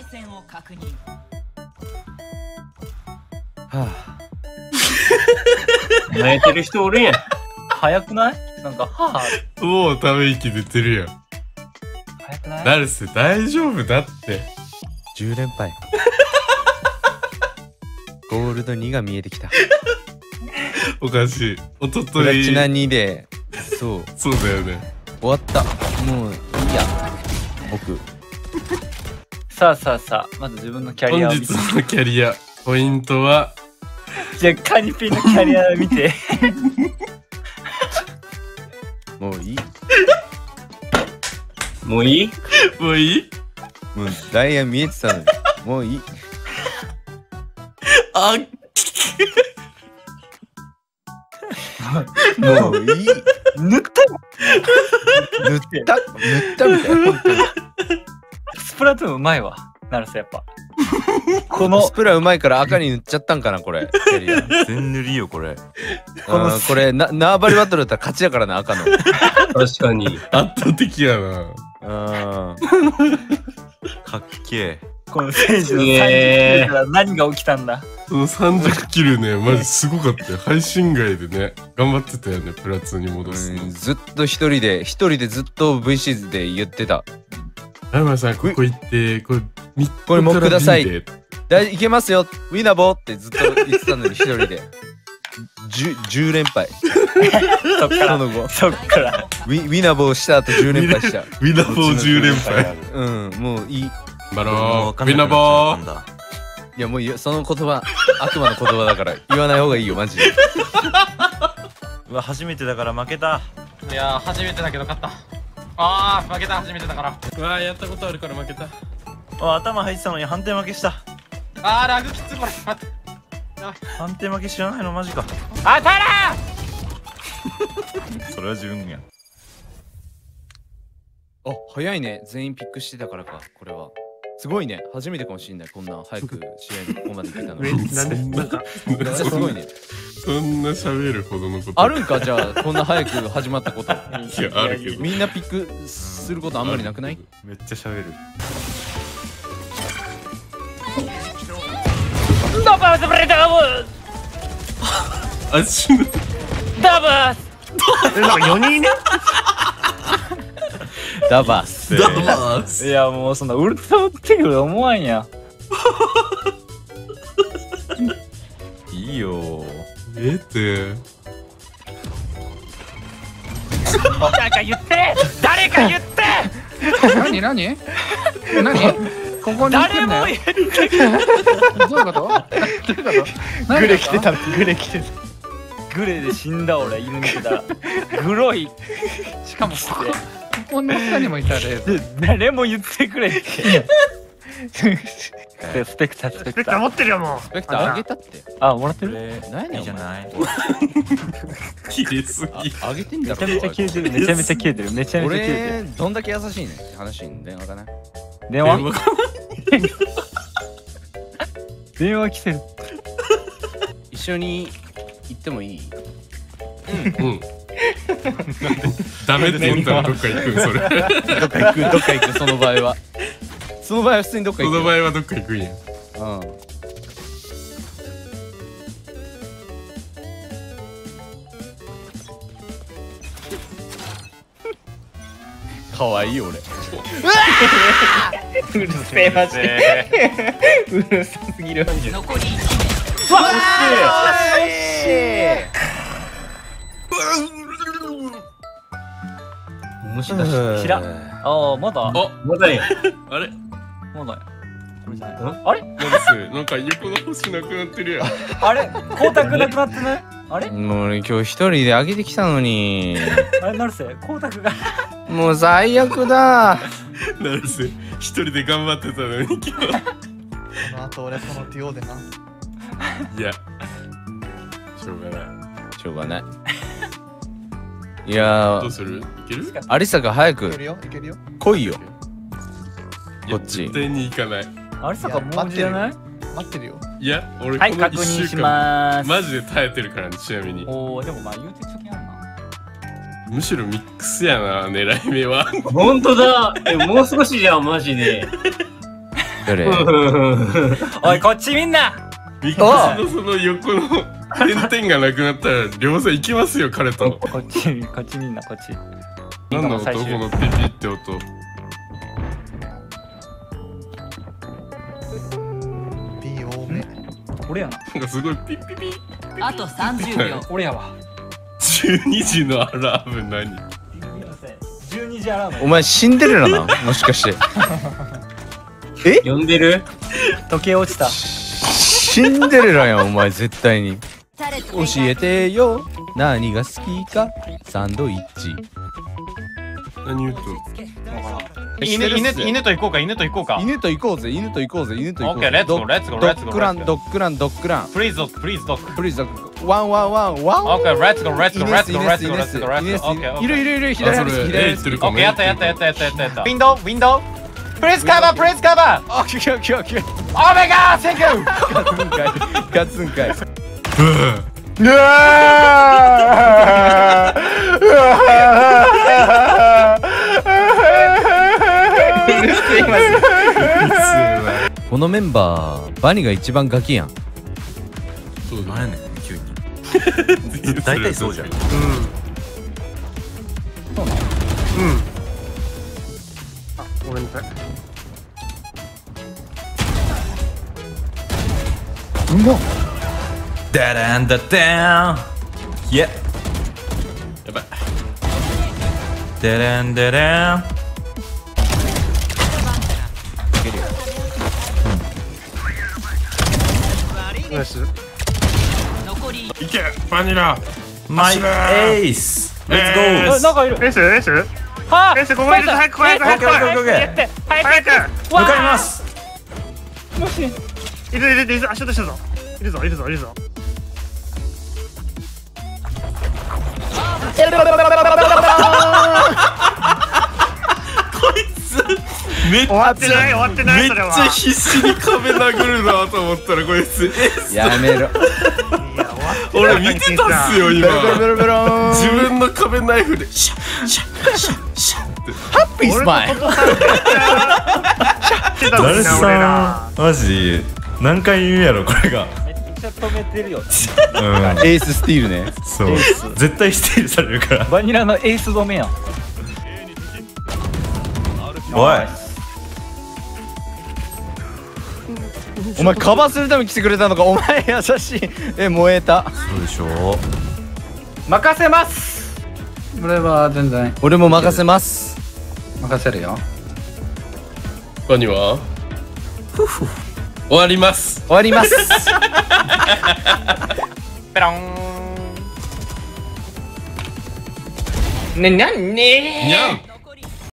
線を確認。 は泣いてる人おるやん。 早くない？なんか、はぁ。 もうため息出てるやん。 早くない？ ナルセ大丈夫だって。 10連敗。ゴールド2が見えてきた。 おかしい。おとプとい。 ラチナ2で、そう、 そうだよね。 終わった。もういいや。僕。 さあさあさあ、まず自分のキャリアを見て。 本日のキャリア、ポイントは、 じゃあ、カニピンのキャリアを見て。 もういい。 もういい？ もういい？ もうダイヤ見えてたのに。もういい。 あもういい。 塗ったよ。 塗ったみたいな。本当に。 スプラトゥーンうまいわ。なるさ、やっぱ。このスプラうまいから赤に塗っちゃったんかな、これ。キャリア。 全塗りよこれ。 これ縄張りバトルだったら勝ちやからな、赤の。 確かに。 圧倒的やな。 かっけえ。 この選手の30キルから何が起きたんだ。 その30キルね、マジすごかったよ。配信外でね、頑張ってたよね、プラ2に戻すの。 ずっと一人でずっと VC で言ってた。 ライマさん、ここ行って、これもうください。 でいけますよ、ウィナボーってずっと言ってたのに一人で。10連敗。 そっから。そっからウィナボーした後10連敗した。 ウィナボー10連敗。 うん、もういい。 バロー、ウィナボー。 いやもうその言葉、悪魔の言葉だから言わない方がいいよ、マジで。 うわ、初めてだから負けた。 いやー、初めてだけど勝った。あー、負けた、初めてだから。 うわー、やったことあるから負けた。 あ、頭入ってたのに判定負けした。 あー、ラグきつい、これ。待って。 判定負け知らないのマジか。 あ、タラそれは自分や。 あ、早いね。全員ピックしてたからか、これは。すごいね。初めてかもしんない。こんな早く試合にここまで来たの。 なんすごいね。 そんな喋るほどのこと。 あるんか、じゃあ、こんな早く始まったこと。 いや、あるけど。 みんなピックすることあんまりなくない？ めっちゃ喋る。 ダバースブレダブあっちの。 ダバースなんか4人ね。 ダバース。 ダバース。 いや、もうそんなウルトラってくる思わんや。 いいよ。 って誰か言って誰か言って何ここに来てんだよ。どういうこと？ グレ来てた、グレ来てた。グレで死んだ俺、犬見てたら。グロい。 しかもここの下にもいたで。 誰も言ってくれって。スペクター、スペクター。 持ってるよ、もう。 スペクターあげたって。 あ、もらってる？ 何いいじゃない。 切れすぎ。 あげてんだろ。 めちゃめちゃ切れてる、めちゃめちゃ切れてる、めちゃめちゃ切れてる。 俺、どんだけ優しいねって話に電話かな。 電話電話来てる。 一緒に行ってもいい？ うん。ダメって言ったらどっか行くんそれ。 どっか行く、その場合は。その場合は普通にどっか行く。 その場合はどっか行くんや。 うん。かわいい俺。 うるせえマジで。うるさすぎる。 残り1名。 もしかしてキラ。ああ、まだ。 まだや。 あれまだ。これじゃない。 あれ？ なんか横の星なくなってるやん。 あれ？光沢なくなってない？あれ？ もう俺今日一人で上げてきたのに。 あれ、なるせ。光沢が。 もう最悪だ。 なるせ一人で頑張ってたのに今日。 この後俺このデュオでな。 いや、しょうがない。 しょうがない。いやどうする？いける？ アリサが早くいけるよ、いけるよ。 来いよ。こっち。 絶対に行かない。 あれさかもうじゃない？ 待ってるよ。 いや、俺はい、 この確 1 認し週間まーす。 マジで耐えてるからね、ちなみに。 おお、でもまあ言うて貯金あるな。 むしろミックスやな、狙い目は。 ほんとだ。もう少しじゃん、マジで。 どれ？ おいこっちみんな。 ミキのその横の点々がなくなったら両さん行きますよ彼と。 こっちみんなこっち。 何の音？このピピって音。 B 多め。 俺やな。 なんかすごいピッピピ。 あと30秒。 俺やわ。 12時のアラーム何 12時アラーム。 お前シンデレラなもしかして。 呼んでる時計落ちた。 シンデレラやんお前絶対に。教えてよ何が好きかサンドイッチ。 何言うと犬と行こうか、犬と行こうか。 犬と行こうぜ犬と行こうぜ犬と行こうぜ。 オッケー、レッツゴー、レッツゴー、レッツゴー。 ドッグランドッグランドッグラン。 プリーズドッグ、プリーズドッグ。 プリーズドッグ。ワンワンワンワン。 オッケー、レッツゴー、レッツゴー、レッツゴー、レッツゴー、レッツゴー、レッツゴー、レッツゴー。オッケー、オッケー。 いるいるいる左あそれ左左。 言ってるかもオッケー、やったやったやったやったやったやった。ウィンドウ、ウィンドウ。プレスカバー、プレスカバー。 オッケーオッケーオッケー。 オーメガー、センキュー。 ガツンかい。 ブこのメンバーバニが一番ガキやん。 そうなんやねん急に大体そうじゃん。 ごめんなさい。 ダランダダンイェやばい。 ダランダランナイス。 残りいけバニラ。 マイエースレッツゴー。 なんかいる。 エースエースはあ。 エースここにいる。早く早く早く早くオッケーオッケーオッケーやって。早く。 早く。 向かいます。 もし。 いるいるいる。あ、シュートしたぞ。いるぞいるぞいるぞ。 めっ終わってない終わってないめっそれは。 ちゃ必死に壁殴るなと思ったらこいつやめろ。 いや終わって俺見てたっすよ今。 ベロベロ自分の壁ナイフでシャッシャッシャッシャッって。 ハッピースマイル。 誰さんマジ何回言うやろこれが。 めっちゃ止めてるよ。 うんエーススティールね。 そう絶対スティールされるから。 バニラのエース止めやん。 おいお前カバーするために来てくれたのか。お前優しい。燃えた。 そうでしょ。 任せます。 俺は全然俺も任せます。 任せるよ。 バニは終わります。 終わります。 ペロン。ね、なんねにゃん